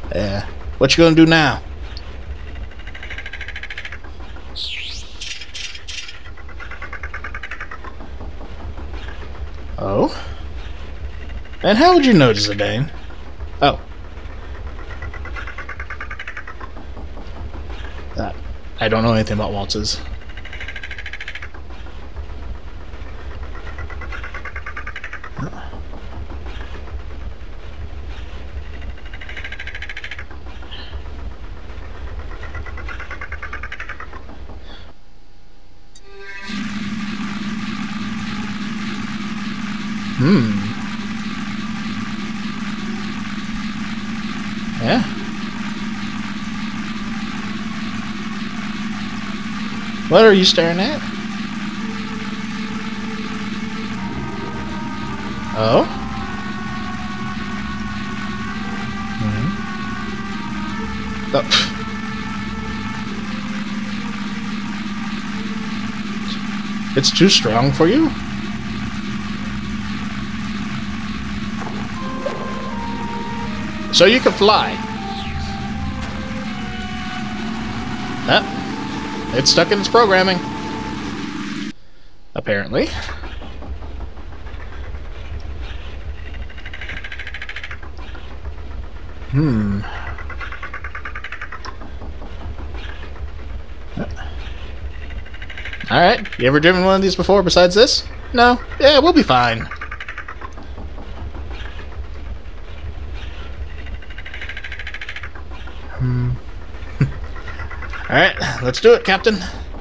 Yeah. What you gonna do now? Oh? And how would you notice it, Dane? Oh. I don't know anything about waltzes. Yeah. What are you staring at? Oh? Oh. It's too strong for you? So you can fly. It's stuck in its programming. Apparently. Alright, you ever driven one of these before besides this? No? Yeah, we'll be fine. Alright, let's do it, Captain.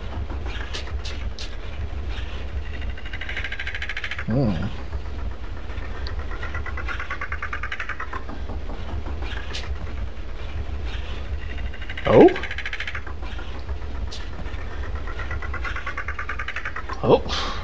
Oh? Oh.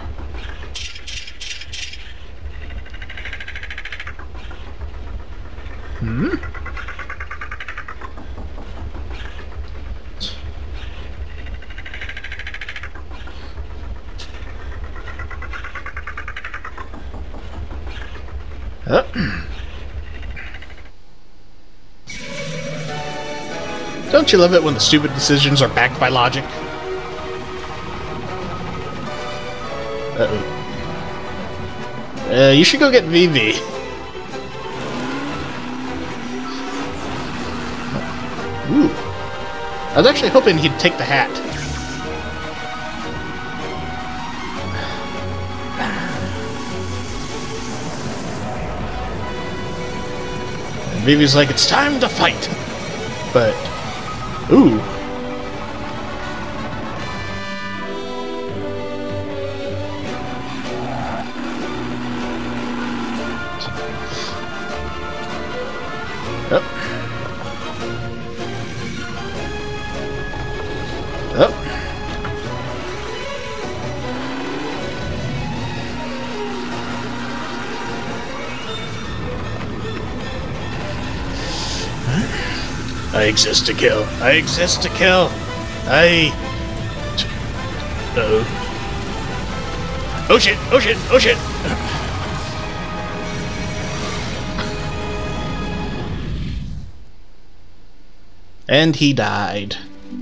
Don't you love it when the stupid decisions are backed by logic? Uh-oh. You should go get Vivi. Ooh. I was actually hoping he'd take the hat. And Vivi's like, it's time to fight. But, ooh. I exist to kill. I exist to kill. Uh-oh. Oh shit! Oh shit! Oh shit! And he died.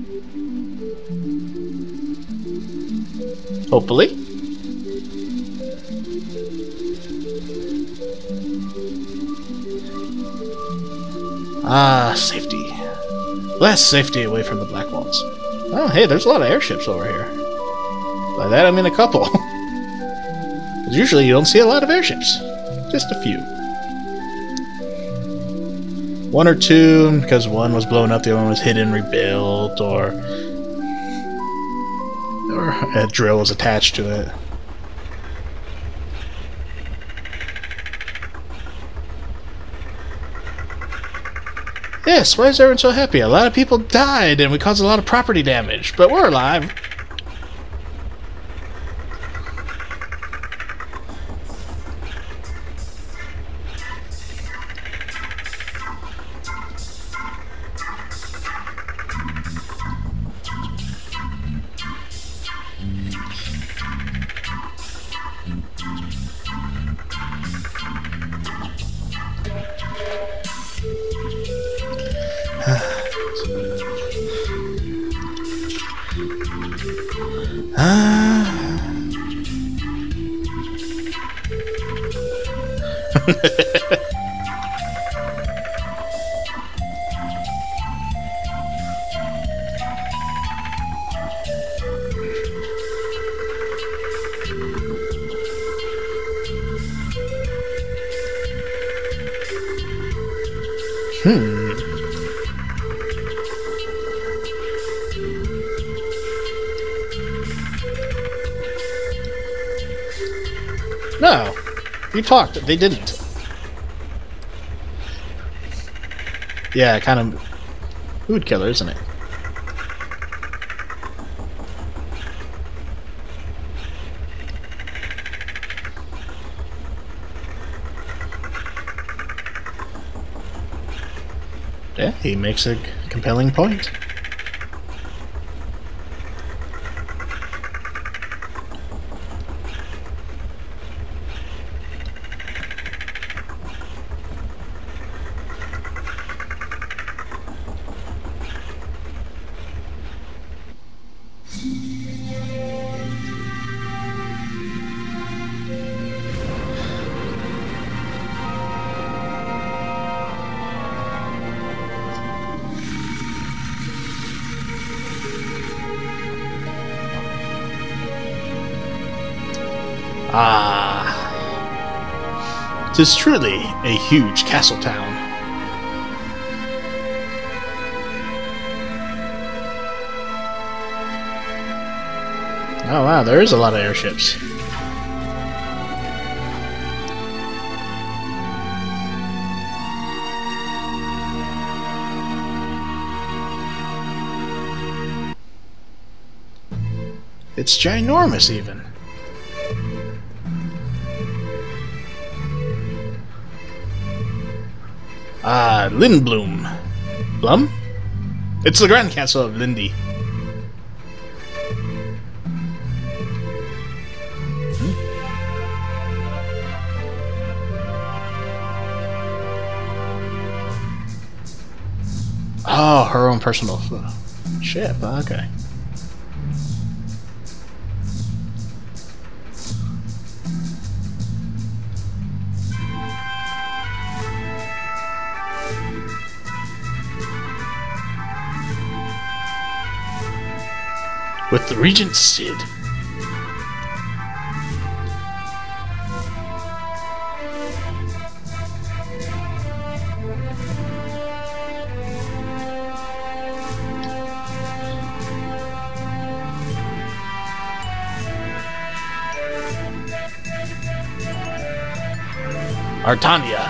Hopefully. Ah, safety. Less safety away from the Black Waltz. Oh, hey, there's a lot of airships over here. By that, I mean a couple. Because usually you don't see a lot of airships. Just a few. One or two, because one was blown up, the other one was hit and rebuilt, or a drill was attached to it. Yes, why is everyone so happy? A lot of people died and we caused a lot of property damage, but we're alive. No, you talked. They didn't. Yeah, kind of food killer, isn't it? Yeah, he makes a compelling point. Ah, 'tis truly a huge castle town. Oh wow, there is a lot of airships. It's ginormous even. Lindblum. Blum? It's the Grand Castle of Lindy. Oh, her own personal ship. Okay. With the Regent Sid. Artania.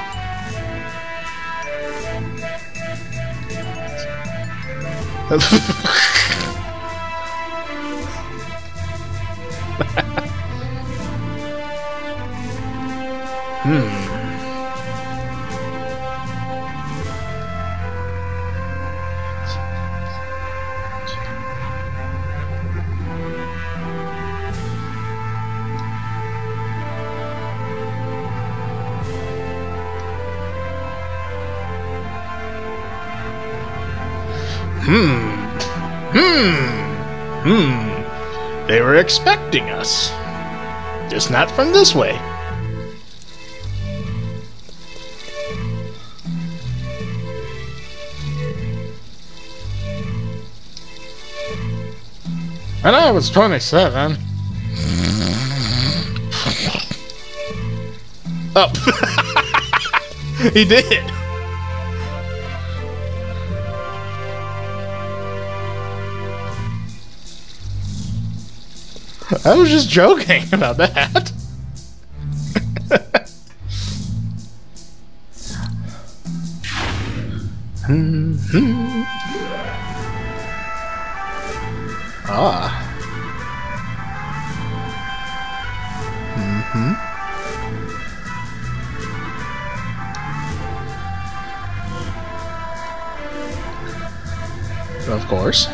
They were expecting us. Just not from this way. When I was 27. Oh. He did. I was just joking about that. Ah. Of course.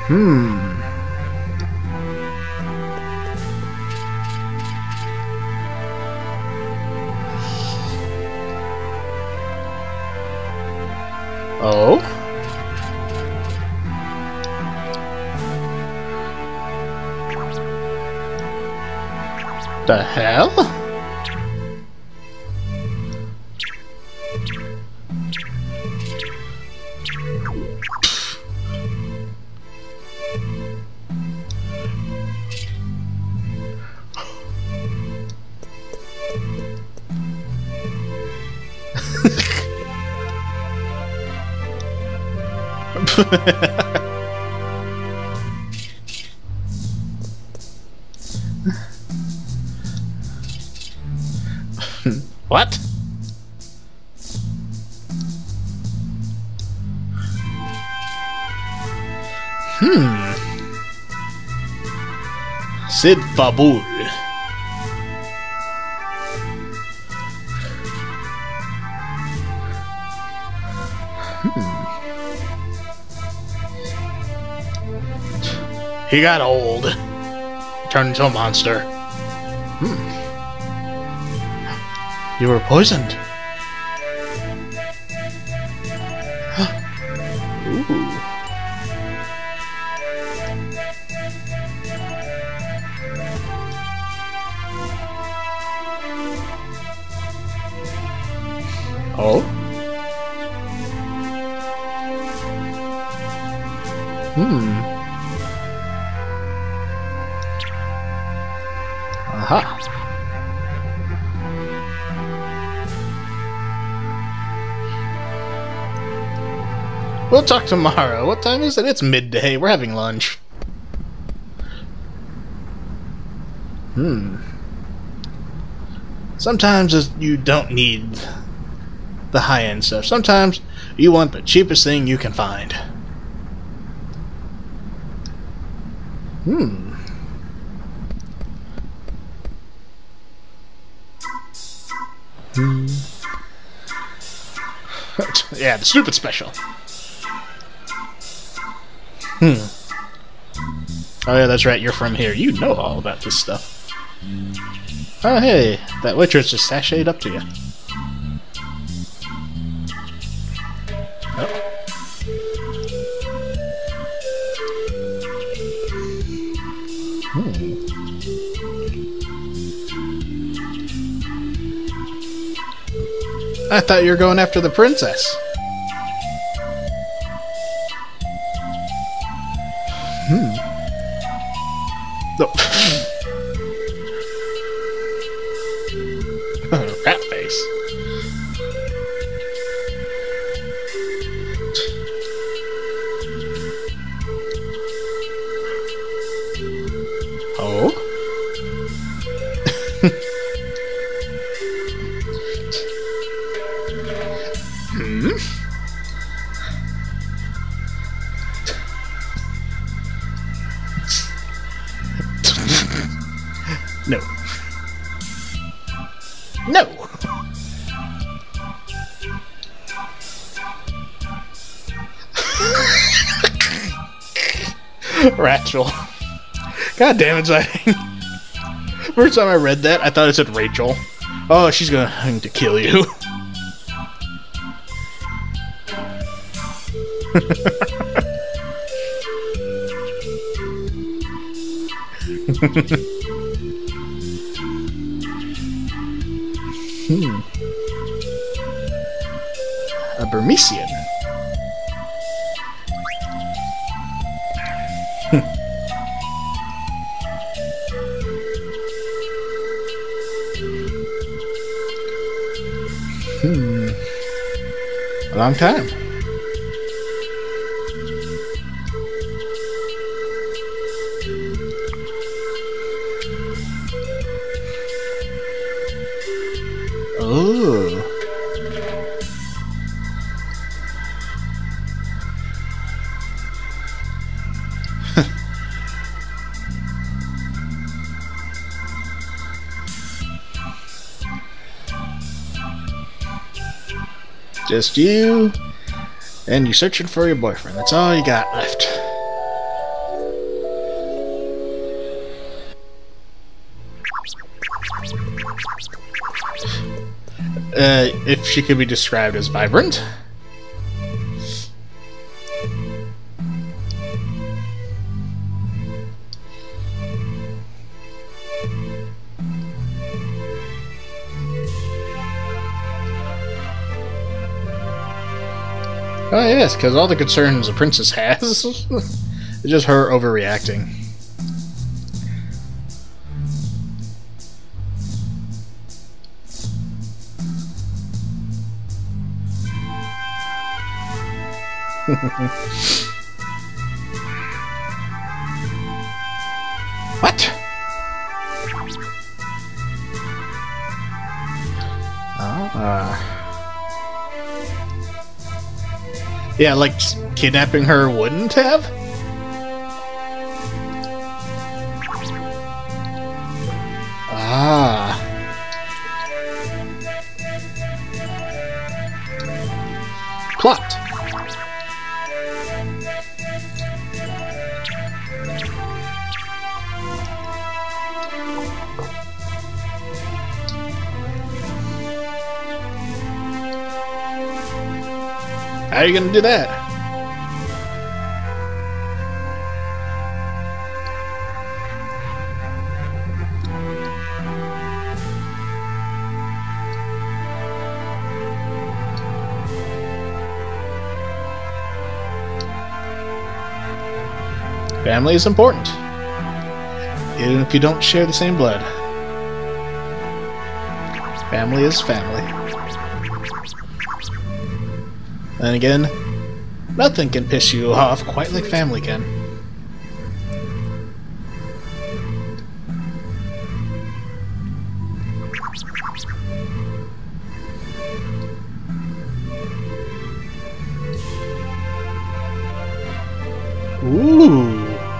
Hmm. Oh? The hell? What? Sid Fabul. He got old. Turned into a monster. You were poisoned. Ooh. Oh? Aha. We'll talk tomorrow. What time is it? It's midday. We're having lunch. Sometimes you don't need the high-end stuff. Sometimes you want the cheapest thing you can find. Yeah, the stupid special. Oh yeah, that's right, you're from here. You know all about this stuff. Oh hey, that waitress just sashayed up to you. Oh. I thought you were going after the princess. No. Rat face. Oh? No. No! Ratchel. God damn it, Ziding. First time I read that, I thought it said Rachel. Oh, she's going to kill you. A Burmesian. A long time. Oh. Just you and you searching for your boyfriend. That's all you got left. If she could be described as vibrant. Oh yes, because all the concerns a princess has is just her overreacting. What? Yeah, like kidnapping her wouldn't have? Ah. Plot. How are you gonna do that? Family is important, even if you don't share the same blood. Family is family. Then again, nothing can piss you off quite like family can. Ooh.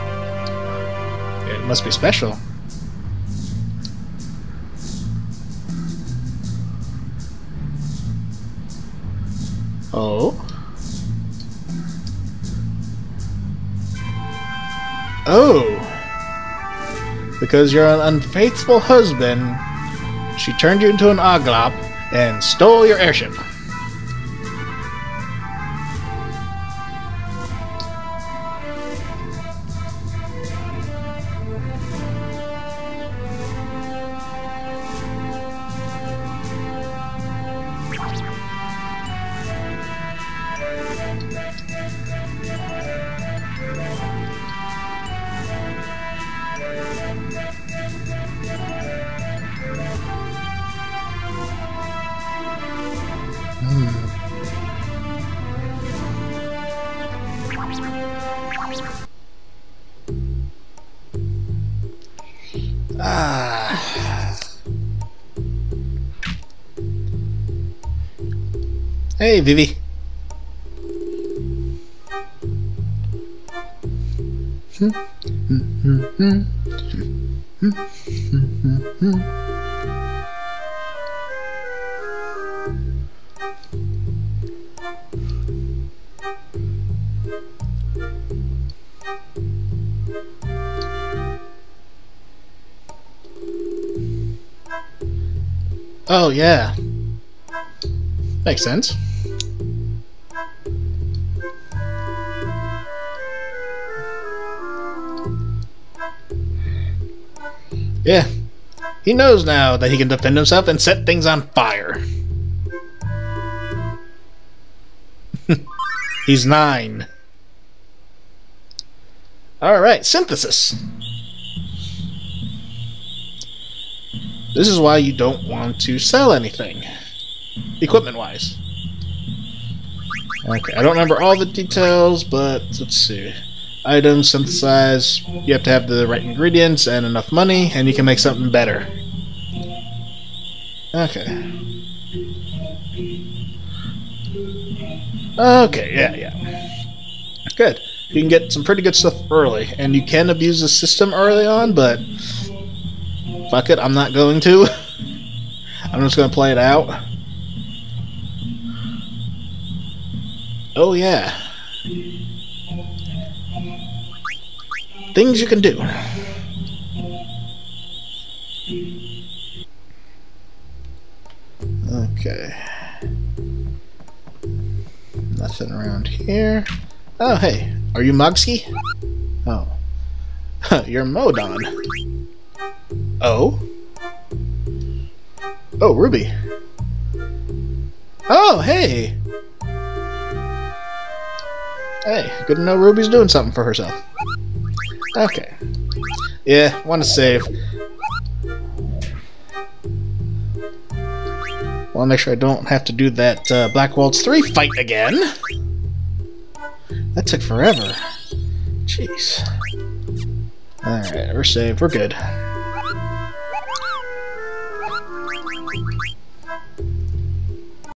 It must be special. Oh. Oh. Because you're an unfaithful husband, she turned you into an Oglop and stole your airship. Hey, Vivi. Oh, yeah. Makes sense. Yeah. He knows now that he can defend himself and set things on fire. He's 9. Alright, synthesis. This is why you don't want to sell anything, equipment-wise. Okay, I don't remember all the details, but let's see. Items, synthesize, you have to have the right ingredients and enough money, and you can make something better. Okay. Okay, yeah. Good. You can get some pretty good stuff early, and you can abuse the system early on, but fuck it, I'm not going to. I'm just going to play it out. Oh yeah. Things you can do. Okay. Nothing around here. Oh, hey. Are you Mugsky? Oh. You're Modon. Oh? Oh, Ruby. Oh, hey! Hey, good to know Ruby's doing something for herself. Okay. Yeah, want to save. Want to make sure I don't have to do that Black Waltz 3 fight again. That took forever. Jeez. Alright, we're saved. We're good.